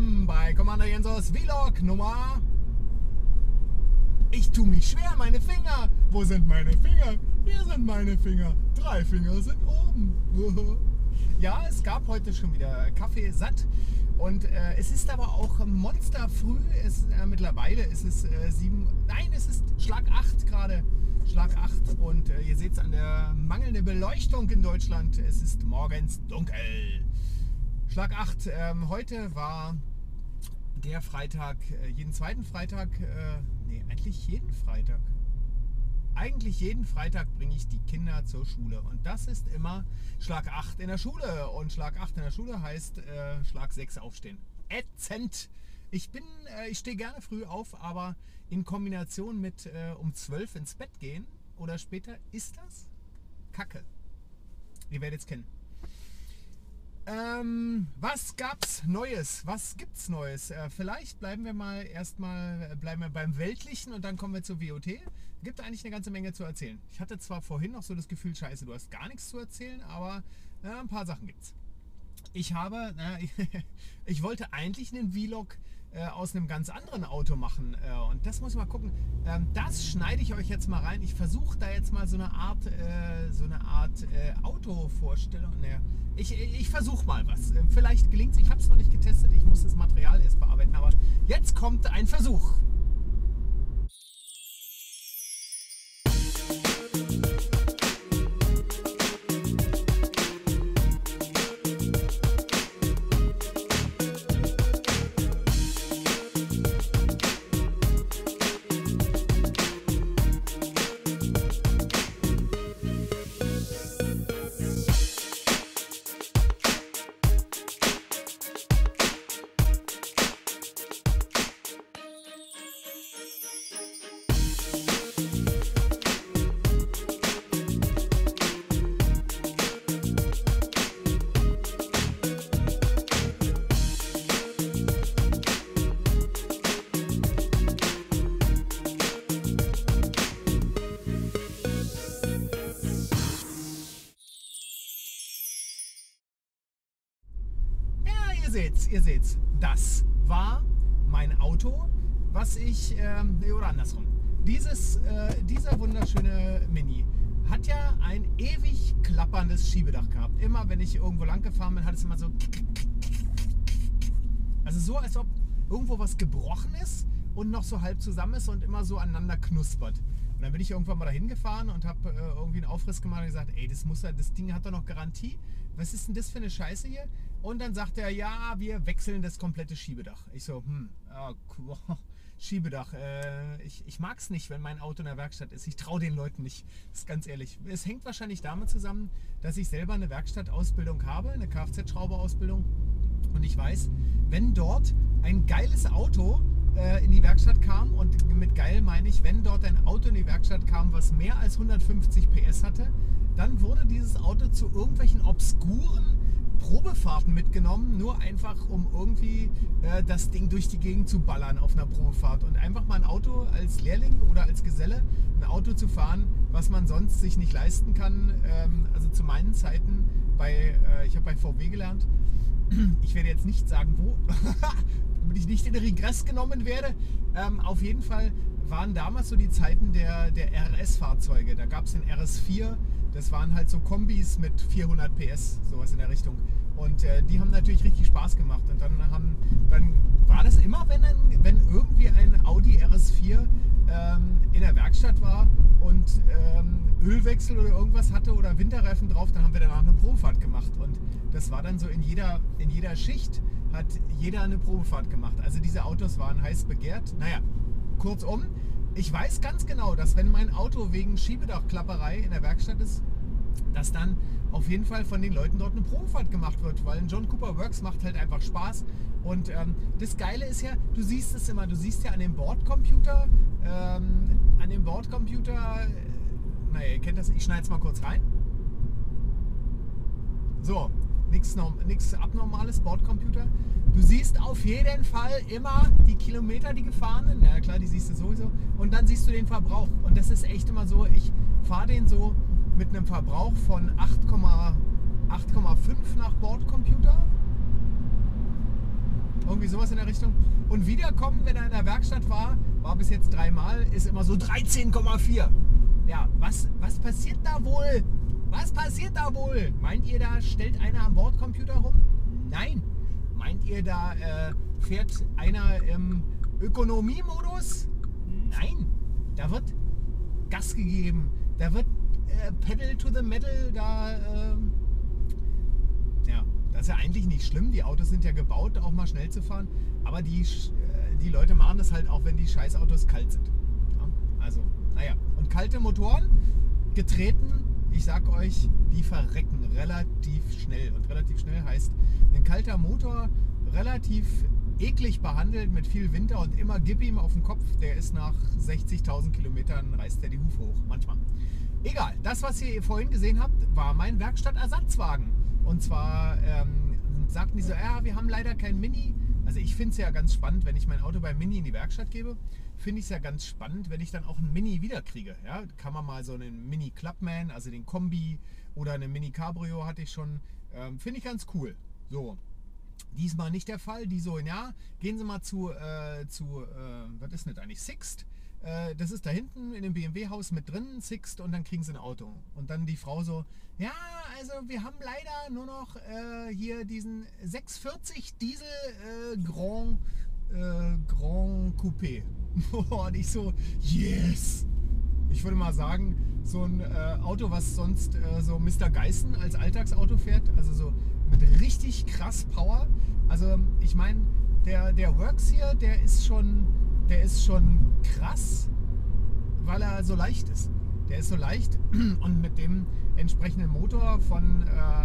willkommen bei Commander Jensos Vlog Nummer... Ich tue mich schwer, meine Finger. Wo sind meine Finger? Hier sind meine Finger. 3 Finger sind oben. Ja, es gab heute schon wieder Kaffee satt. Und es ist aber auch monsterfrüh. Mittlerweile ist es 7... Nein, es ist Schlag 8 gerade. Schlag 8. Und ihr seht es an der mangelnden Beleuchtung in Deutschland. Es ist morgens dunkel. Schlag 8. Heute war der Freitag, jeden zweiten Freitag, nee, eigentlich jeden Freitag. Eigentlich jeden Freitag bringe ich die Kinder zur Schule. Und das ist immer Schlag 8 in der Schule. Und Schlag 8 in der Schule heißt Schlag 6 aufstehen. Ätzend! Ich stehe gerne früh auf, aber in Kombination mit um 12 ins Bett gehen oder später ist das Kacke. Ihr werdet es kennen. Was gab's Neues? Was gibt's Neues? Vielleicht bleiben wir beim Weltlichen und dann kommen wir zur WOT. Gibt eigentlich eine ganze Menge zu erzählen. Ich hatte zwar vorhin noch so das Gefühl, scheiße, du hast gar nichts zu erzählen, aber ein paar Sachen gibt's. Ich wollte eigentlich einen Vlog aus einem ganz anderen Auto machen und das muss ich mal gucken. Das schneide ich euch jetzt mal rein. Ich versuche da jetzt mal so eine Art Autovorstellung. Naja, ich versuche mal was. Vielleicht gelingt es. Ich habe es noch nicht getestet. Ich muss das Material erst bearbeiten. Aber jetzt kommt ein Versuch. Ihr seht's, das war mein Auto, was ich, oder andersrum, dieser wunderschöne Mini hat ja ein ewig klapperndes Schiebedach gehabt. Immer wenn ich irgendwo lang gefahren bin, hat es immer so, also so, als ob irgendwo was gebrochen ist und noch so halb zusammen ist und immer so aneinander knuspert. Und dann bin ich irgendwann mal dahin gefahren und habe irgendwie einen Aufriss gemacht und gesagt, ey, das Ding hat doch noch Garantie. Was ist denn das für eine Scheiße hier? Und dann sagt er, ja, wir wechseln das komplette Schiebedach. Ich so, Schiebedach. Ich mag es nicht, wenn mein Auto in der Werkstatt ist. Ich traue den Leuten nicht. Das ist ganz ehrlich. Es hängt wahrscheinlich damit zusammen, dass ich selber eine Werkstattausbildung habe, eine Kfz-Schrauberausbildung. Und ich weiß, wenn dort ein geiles Auto in die Werkstatt kam, und mit geil meine ich, wenn dort ein Auto in die Werkstatt kam, was mehr als 150 PS hatte, dann wurde dieses Auto zu irgendwelchen obskuren Probefahrten mitgenommen, nur einfach um irgendwie das Ding durch die Gegend zu ballern auf einer Probefahrt und einfach mal ein Auto als Lehrling oder als Geselle, ein Auto zu fahren, was man sonst sich nicht leisten kann. Also zu meinen Zeiten, ich habe bei VW gelernt, ich werde jetzt nicht sagen, wo, damit ich nicht in Regress genommen werde. Auf jeden Fall waren damals so die Zeiten der RS-Fahrzeuge. Da gab es den RS4, das waren halt so Kombis mit 400 PS, sowas in der Richtung. Und die haben natürlich richtig Spaß gemacht. Und dann war das immer, wenn irgendwie ein Audi RS4 in der Werkstatt war und Ölwechsel oder irgendwas hatte oder Winterreifen drauf, dann haben wir danach eine Probefahrt gemacht. Und das war dann so in jeder Schicht hat jeder eine Probefahrt gemacht. Also diese Autos waren heiß begehrt. Naja, kurzum, ich weiß ganz genau, dass wenn mein Auto wegen Schiebedachklapperei in der Werkstatt ist, dass dann auf jeden Fall von den Leuten dort eine Probefahrt gemacht wird, weil ein John Cooper Works macht halt einfach Spaß. Und das Geile ist ja, du siehst es immer, du siehst ja an dem Bordcomputer, naja, ihr kennt das, ich schneide es mal kurz rein. So, nichts Abnormales, Bordcomputer. Du siehst auf jeden Fall immer die Kilometer, die gefahren sind. Na klar, die siehst du sowieso. Und dann siehst du den Verbrauch. Und das ist echt immer so, ich fahre den so mit einem Verbrauch von 8,5 nach Bordcomputer. Irgendwie sowas in der Richtung. Und wiederkommen, wenn er in der Werkstatt war bis jetzt 3-mal, ist immer so 13,4. Ja, was passiert da wohl? Was passiert da wohl? Meint ihr, da stellt einer am Bordcomputer rum? Nein. Meint ihr, da fährt einer im Ökonomiemodus? Nein. Da wird Gas gegeben. Da wird Pedal to the Metal. Ja, das ist ja eigentlich nicht schlimm. Die Autos sind ja gebaut, auch mal schnell zu fahren. Aber die Leute machen das halt auch, wenn die Scheißautos kalt sind. Ja, also, naja. Und kalte Motoren, getreten, ich sag euch, die verrecken relativ schnell. Und relativ schnell heißt, ein kalter Motor relativ eklig behandelt mit viel Winter und immer gib ihm auf den Kopf, der ist nach 60.000 Kilometern, reißt der die Hufe hoch, manchmal. Egal, das, was ihr vorhin gesehen habt, war mein Werkstattersatzwagen. Und zwar sagten die so, ja, wir haben leider kein Mini. Also ich finde es ja ganz spannend, wenn ich mein Auto beim Mini in die Werkstatt gebe, finde ich es ja ganz spannend, wenn ich dann auch ein Mini wiederkriege. Ja, kann man mal so einen Mini Clubman, also den Kombi oder eine Mini Cabrio hatte ich schon, finde ich ganz cool. So, diesmal nicht der Fall. Die so, ja, gehen Sie mal zu was ist das eigentlich, Sixt. Das ist da hinten in dem BMW-Haus mit drin, Sixt, und dann kriegen Sie ein Auto. Und dann die Frau so, ja, also wir haben leider nur noch hier diesen 640 Diesel Grand Coupé. Und ich so, yes! Ich würde mal sagen, so ein Auto, was sonst so Mr. Geißen als Alltagsauto fährt, also so mit richtig krass Power. Also ich meine, der Works hier, der ist schon krass, weil er so leicht ist. Der ist so leicht und mit dem entsprechenden Motor von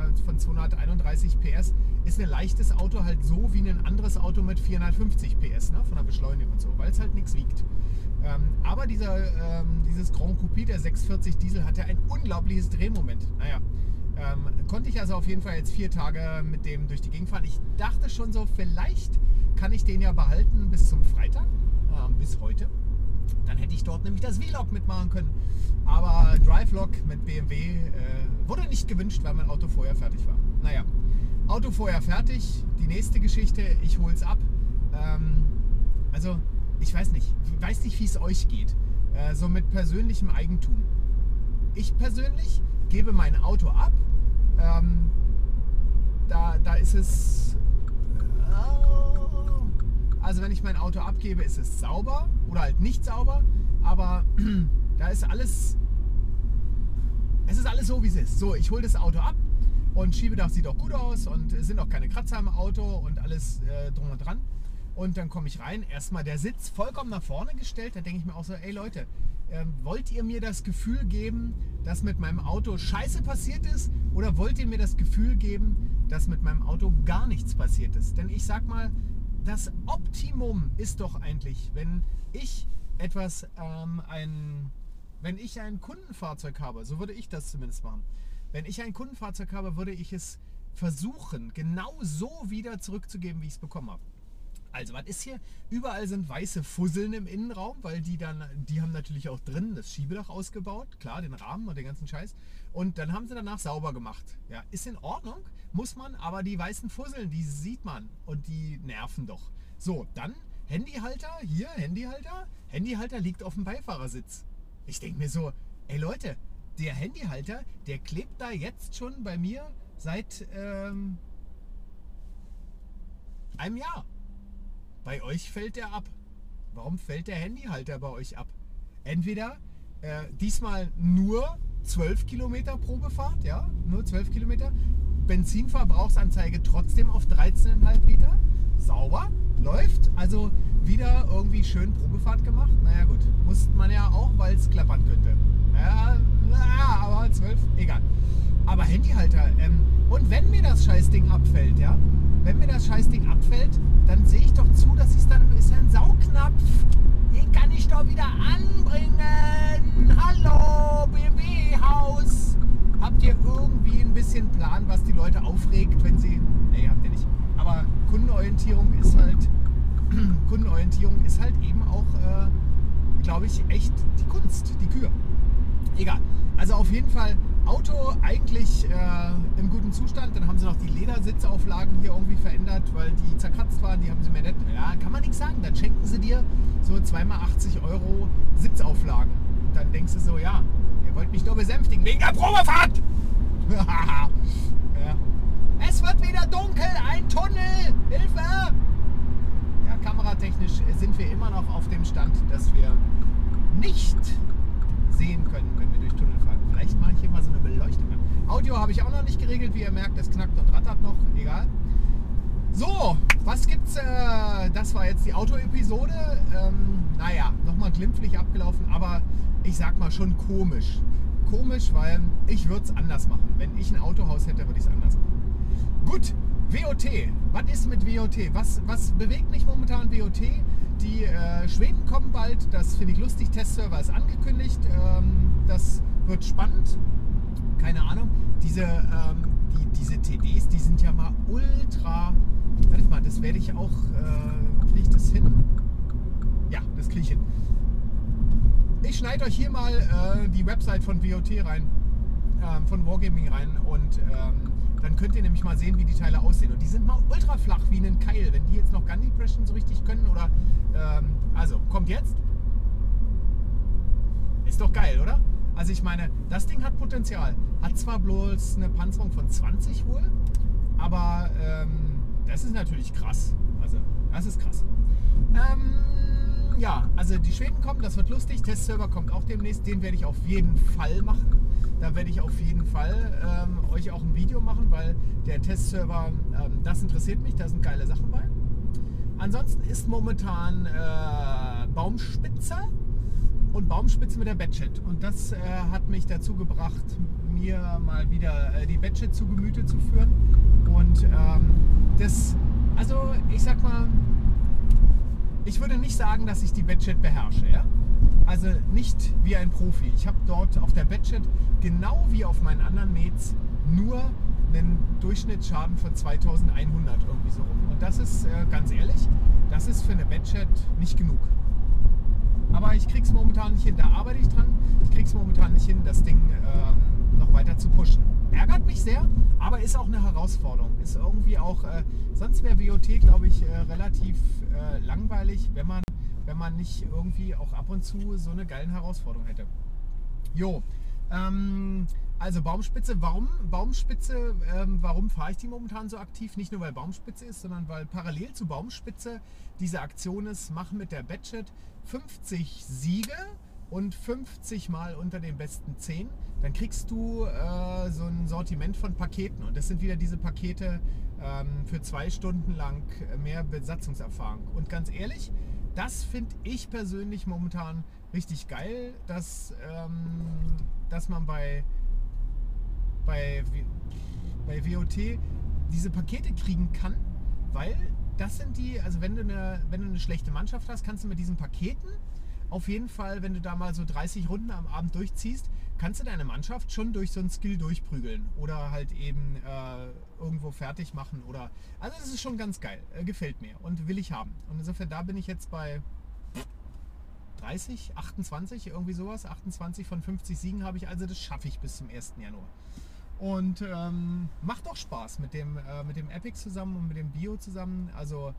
231 PS ist ein leichtes Auto halt so wie ein anderes Auto mit 450 PS, ne, von der Beschleunigung und so, weil es halt nichts wiegt. Aber dieses Grand Coupé, der 640 Diesel, hat ja ein unglaubliches Drehmoment. Naja, konnte ich also auf jeden Fall jetzt 4 Tage mit dem durch die Gegend fahren. Ich dachte schon so, vielleicht kann ich den ja behalten bis zum Freitag, bis heute. Dann hätte ich dort nämlich das Vlog mitmachen können. Aber Drive-Log mit BMW wurde nicht gewünscht, weil mein Auto vorher fertig war. Naja, Auto vorher fertig. Die nächste Geschichte, ich hole es ab. Also, ich weiß nicht, wie es euch geht. So mit persönlichem Eigentum. Ich persönlich gebe mein Auto ab. Da ist es... Also wenn ich mein Auto abgebe, ist es sauber oder halt nicht sauber, aber da ist alles, es ist alles so, wie es ist. So, ich hole das Auto ab und Schiebedach sieht auch gut aus und es sind auch keine Kratzer im Auto und alles drum und dran. Und dann komme ich rein, erstmal der Sitz vollkommen nach vorne gestellt, da denke ich mir auch so, ey Leute, wollt ihr mir das Gefühl geben, dass mit meinem Auto Scheiße passiert ist, oder wollt ihr mir das Gefühl geben, dass mit meinem Auto gar nichts passiert ist? Denn ich sag mal, das Optimum ist doch eigentlich, wenn ich wenn ich ein Kundenfahrzeug habe, so würde ich das zumindest machen. Wenn ich ein Kundenfahrzeug habe, würde ich es versuchen, genau so wieder zurückzugeben, wie ich es bekommen habe. Also, was ist hier? Überall sind weiße Fusseln im Innenraum, weil die haben natürlich auch drin das Schiebedach ausgebaut, klar, den Rahmen und den ganzen Scheiß. Und dann haben sie danach sauber gemacht. Ja, ist in Ordnung, muss man, aber die weißen Fusseln, die sieht man und die nerven doch. So, dann Handyhalter, hier Handyhalter liegt auf dem Beifahrersitz. Ich denke mir so, ey Leute, der Handyhalter, der klebt da jetzt schon bei mir seit einem Jahr. Bei euch fällt der ab. Warum fällt der Handyhalter bei euch ab? Entweder diesmal nur 12 Kilometer Probefahrt, ja, nur 12 Kilometer. Benzinverbrauchsanzeige trotzdem auf 13,5 Liter. Sauber, läuft. Also wieder irgendwie schön Probefahrt gemacht. Naja gut, muss man ja auch, weil es klappern könnte. Ja, aber 12, egal. Aber Handyhalter, und wenn mir das Scheißding abfällt, ja, dann sehe ich doch zu, dass ist ja ein Saugnapf, den kann ich doch wieder anbringen. Hallo, BMW-Haus. Habt ihr irgendwie ein bisschen Plan, was die Leute aufregt, wenn sie... Nee, habt ihr nicht. Aber Kundenorientierung ist halt eben auch, glaube ich, echt die Kunst, die Kür. Egal. Also auf jeden Fall Auto eigentlich im guten Zustand. Dann haben sie noch die Ledersitzauflagen hier irgendwie verändert, weil die zerkratzt waren. Die haben sie mir nicht. Ja, kann man nichts sagen. Dann schenken sie dir so 2x80 € Sitzauflagen. Und dann denkst du so, ja, ihr wollt mich nur besänftigen wegen der Probefahrt. Ja. Es wird wieder dunkel, ein Tunnel, Hilfe! Ja, kameratechnisch sind wir immer noch auf dem Stand, dass wir nicht sehen können, wenn wir durch Tunnel fahren. Vielleicht mache ich hier mal so eine Beleuchtung an. Audio habe ich auch noch nicht geregelt, wie ihr merkt, das knackt und rattert noch, egal. So, was gibt's? Das war jetzt die Auto-Episode. Naja, nochmal glimpflich abgelaufen, aber ich sag mal schon komisch. Komisch, weil ich würde es anders machen. Wenn ich ein Autohaus hätte, würde ich es anders machen. Gut, WOT. Was ist mit WOT? Was bewegt mich momentan WOT? Die Schweden kommen bald, das finde ich lustig. Testserver ist angekündigt. Das wird spannend. Keine Ahnung. Diese TDs, die sind ja mal ultra. Warte mal, das werde ich auch. Kriege ich das hin? Ja, das kriege ich hin. Ich schneide euch hier mal die Website von WOT rein, von Wargaming rein und dann könnt ihr nämlich mal sehen, wie die Teile aussehen. Und die sind mal ultra flach wie ein Keil, wenn die jetzt noch Gun Depression so richtig können oder also, kommt jetzt. Ist doch geil, oder? Also ich meine, das Ding hat Potenzial. Hat zwar bloß eine Panzerung von 20 wohl, aber das ist natürlich krass. Also, das ist krass. Ja, also die Schweden kommen, das wird lustig. Testserver kommt auch demnächst, den werde ich auf jeden Fall machen. Da werde ich auf jeden Fall euch auch ein Video machen, weil der Testserver, das interessiert mich, da sind geile Sachen bei. Ansonsten ist momentan Baumspitze und Baumspitze mit der Batchet. Und das hat mich dazu gebracht, mir mal wieder die Batchet zu Gemüte zu führen. Und also ich sag mal, ich würde nicht sagen, dass ich die Batchet beherrsche. Ja? Also nicht wie ein Profi. Ich habe dort auf der Batchet, genau wie auf meinen anderen Mates, nur einen Durchschnittsschaden von 2100 irgendwie so rum. Und das ist, ganz ehrlich, das ist für eine Batchet nicht genug. Aber ich krieg's momentan nicht hin, da arbeite ich dran. Ich krieg's momentan nicht hin, das Ding noch weiter zu pushen. Ärgert mich sehr, aber ist auch eine Herausforderung. Ist irgendwie auch, sonst wäre WOT, glaube ich, relativ langweilig, wenn man nicht irgendwie auch ab und zu so eine geile Herausforderung hätte. Jo, also Baumspitze, warum Baumspitze, warum fahre ich die momentan so aktiv? Nicht nur weil Baumspitze ist, sondern weil parallel zu Baumspitze diese Aktion ist, mach mit der Batchet 50 Siege und 50 mal unter den besten 10. Dann kriegst du so ein Sortiment von Paketen und das sind wieder diese Pakete für 2 Stunden lang mehr Besatzungserfahrung. Und ganz ehrlich, das finde ich persönlich momentan richtig geil, dass man bei WOT diese Pakete kriegen kann, weil das sind die, also wenn du eine schlechte Mannschaft hast, kannst du mit diesen Paketen auf jeden Fall, wenn du da mal so 30 Runden am Abend durchziehst, kannst du deine Mannschaft schon durch so ein Skill durchprügeln oder halt eben irgendwo fertig machen oder, also das ist schon ganz geil, gefällt mir und will ich haben. Und insofern, da bin ich jetzt bei 30, 28, irgendwie sowas, 28 von 50 Siegen habe ich, also das schaffe ich bis zum 1. Januar. Und macht auch Spaß mit dem Epic zusammen und mit dem Bio zusammen, also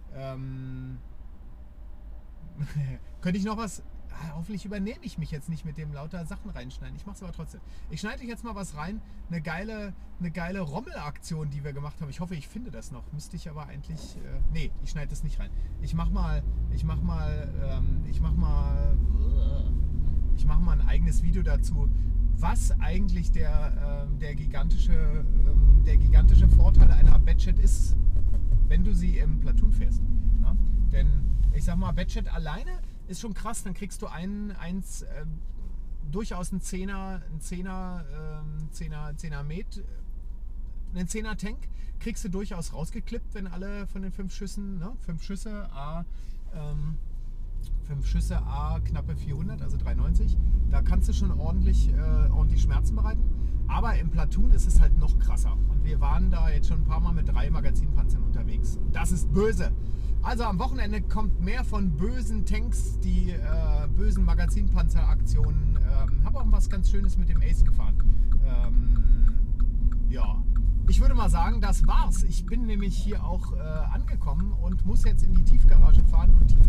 könnte ich noch was, hoffentlich übernehme ich mich jetzt nicht mit dem lauter Sachen reinschneiden, ich mache es aber trotzdem. Ich schneide jetzt mal was rein, eine geile Rommelaktion, die wir gemacht haben. Ich hoffe, ich finde das noch, müsste ich aber eigentlich, nee, ich schneide das nicht rein. Ich mach mal ein eigenes Video dazu, was eigentlich der gigantische Vorteil einer Batchet ist, wenn du sie im Platoon fährst. Ja? Denn ich sag mal, Batchet alleine ist schon krass, dann kriegst du durchaus einen 10er Tank, kriegst du durchaus rausgeklippt, wenn alle von den 5 Schüssen, ne, 5 Schüsse knappe 400, also 390, da kannst du schon ordentlich Schmerzen bereiten. Aber im Platoon ist es halt noch krasser. Und wir waren da jetzt schon ein paar Mal mit 3 Magazinpanzern unterwegs. Das ist böse. Also am Wochenende kommt mehr von bösen Tanks, die bösen Magazinpanzeraktionen. Habe auch was ganz Schönes mit dem Ace gefahren. ich würde mal sagen, das war's. Ich bin nämlich hier auch angekommen und muss jetzt in die Tiefgarage fahren und die